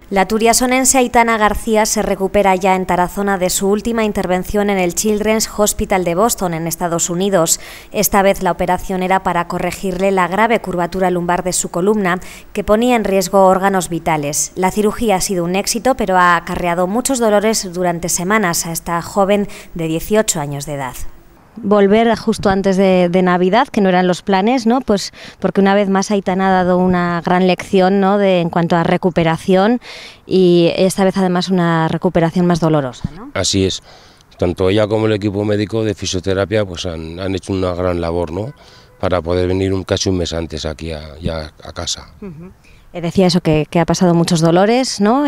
La turiasonense Aitana García se recupera ya en Tarazona de su última intervención en el Children's Hospital de Boston, en Estados Unidos. Esta vez la operación era para corregirle la grave curvatura lumbar de su columna, que ponía en riesgo órganos vitales. La cirugía ha sido un éxito, pero ha acarreado muchos dolores durante semanas a esta joven de 18 años de edad. Volver justo antes de Navidad, que no eran los planes, ¿no? Pues porque una vez más Aitana ha dado una gran lección, ¿no? En cuanto a recuperación, y esta vez además una recuperación más dolorosa, ¿no? Así es. Tanto ella como el equipo médico de fisioterapia pues han hecho una gran labor, ¿no? Para poder venir casi un mes antes aquí a casa. Decía eso, que ha pasado muchos dolores, ¿no?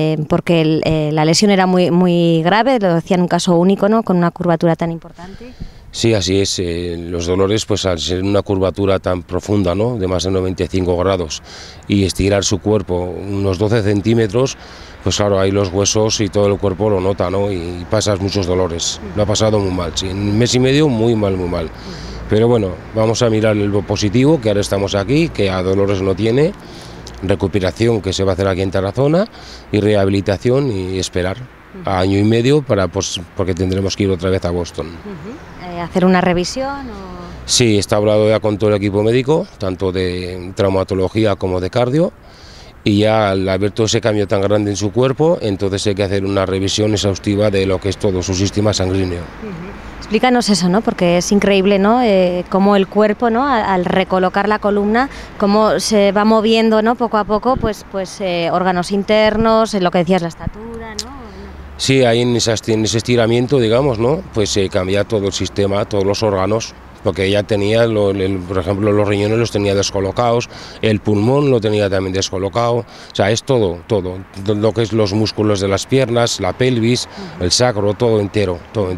Porque la lesión era muy grave, lo decía en un caso único, ¿no? Con una curvatura tan importante. Sí, así es. Los dolores, pues al ser una curvatura tan profunda, ¿no? De más de 95 grados, y estirar su cuerpo unos 12 centímetros, pues claro, ahí los huesos y todo el cuerpo lo nota, ¿no? Y pasas muchos dolores. Lo ha pasado muy mal, sí. En un mes y medio muy mal, muy mal. Pero bueno, vamos a mirar lo positivo, que ahora estamos aquí, que a dolores no tiene, recuperación que se va a hacer aquí en Tarazona, y rehabilitación, y esperar a año y medio porque tendremos que ir otra vez a Boston. ¿Hacer una revisión? Sí, está hablado ya con todo el equipo médico, tanto de traumatología como de cardio, y ya al haber todo ese cambio tan grande en su cuerpo, entonces hay que hacer una revisión exhaustiva de lo que es todo su sistema sanguíneo. Explícanos eso, ¿no? Porque es increíble, ¿no? Cómo el cuerpo, ¿no? Al recolocar la columna, cómo se va moviendo, ¿no? Poco a poco, pues órganos internos, lo que decías, la estatura, ¿no? Sí, ahí en ese estiramiento, digamos, ¿no? Pues se cambia todo el sistema, todos los órganos, porque ella tenía, por ejemplo, los riñones los tenía descolocados, el pulmón lo tenía también descolocado, o sea, es todo, lo que es los músculos de las piernas, la pelvis, el sacro, todo entero.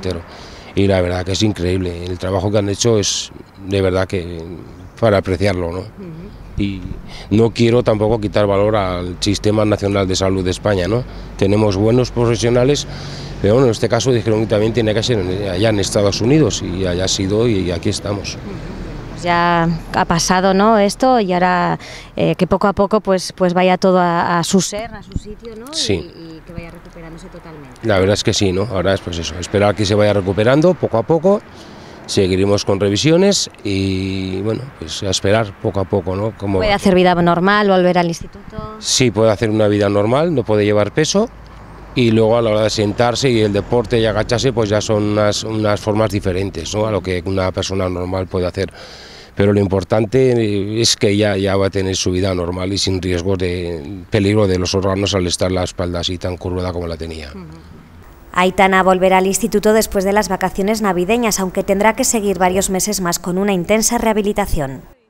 Y la verdad que es increíble, el trabajo que han hecho es de verdad que para apreciarlo, ¿no? Y no quiero tampoco quitar valor al Sistema Nacional de Salud de España, ¿no? Tenemos buenos profesionales, pero bueno, en este caso dijeron que también tiene que ser allá en Estados Unidos, y allá ha sido, y aquí estamos. Ya ha pasado, ¿no? Esto, y ahora que poco a poco pues vaya todo a su ser, a su sitio, ¿no? Sí. Y que vaya recuperándose totalmente. La verdad es que sí, ¿no? Ahora es pues eso, esperar que se vaya recuperando poco a poco. Seguiremos con revisiones y bueno, pues a esperar poco a poco, ¿no? ¿Puede hacer vida normal, volver al instituto? Sí, puede hacer una vida normal, no puede llevar peso, y luego a la hora de sentarse y el deporte y agacharse, pues ya son unas formas diferentes, ¿no? A lo que una persona normal puede hacer. Pero lo importante es que ya va a tener su vida normal y sin riesgo de peligro de los órganos al estar la espalda así tan curvada como la tenía. Aitana volverá al instituto después de las vacaciones navideñas, aunque tendrá que seguir varios meses más con una intensa rehabilitación.